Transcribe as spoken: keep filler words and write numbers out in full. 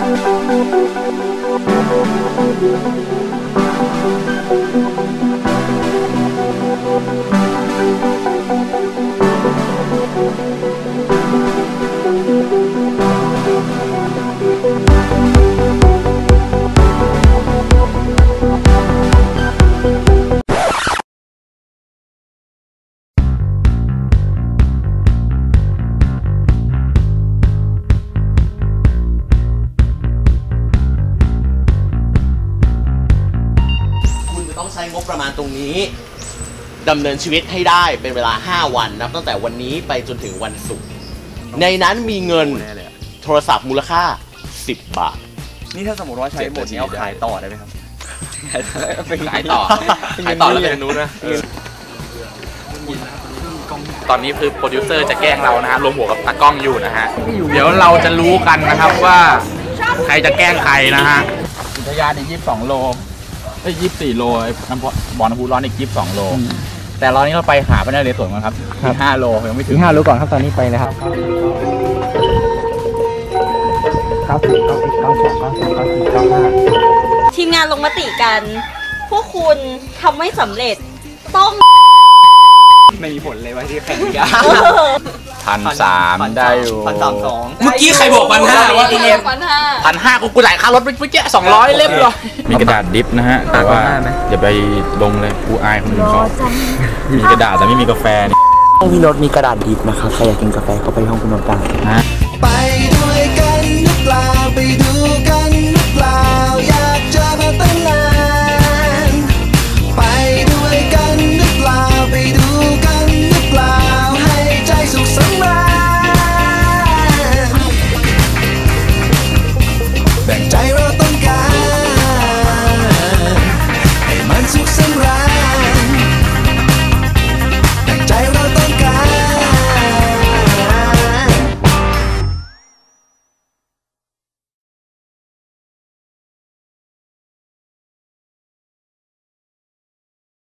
ต้องใช้งบประมาณตรงนี้ดำเนินชีวิตให้ได้เป็นเวลาห้าวันนับตั้งแต่วันนี้ไปจนถึงวันศุกร์ในนั้นมีเงินโทรศัพท์มูลค่าสิบบาทนี่ถ้าสมมติว่าใช้หมดนี้เอาขายต่อได้ไหมครับขายต่อขายต่อแล้วเป็นนู้นนะตอนนี้คือโปรดิวเซอร์จะแกล้งเรานะฮะรวมหัวกับตากล้องอยู่นะฮะเดี๋ยวเราจะรู้กันนะครับว่าใครจะแกล้งใครนะฮะอุทยานอีกยี่สิบสองโลไอ้ยี่สิบสี่โลไอ้น้ำบ่อน้ำพุร้อนอีกยี่สิบสองโลแต่เรานี้เราไปหาพระนเรศวรกันครับที่ห้าโลยังไม่ถึงห้าโลก่อนครับตอนนี้ไปเลยครับเก้าสิบเก้าสิบเก้าสองเก้าสามเก้าสี่เก้าห้าทีมงานลงมติกันพวกคุณทำไม่สำเร็จต้องไม่มีผลเลยว่าที่แข่งกันพันสามได้อยู่พันสามสองเมื่อกี้ใครบอกพันห้าว่าที่เรียนพันห้าพันห้ากูกูจ่ายค่ารถไปเมื่อกี้สองร้อยเล่มเลยมีกระดาษดิฟนะฮะแต่ว่าอย่าไปลงเลยกูอายคนอื่นเขามีกระดาษแต่ไม่มีกาแฟห้องพี่รถมีกระดาษดิฟนะครับใครอยากกินกาแฟก็ไปห้องคุณนนท์ได้ไปด้วยกันหรือเปล่า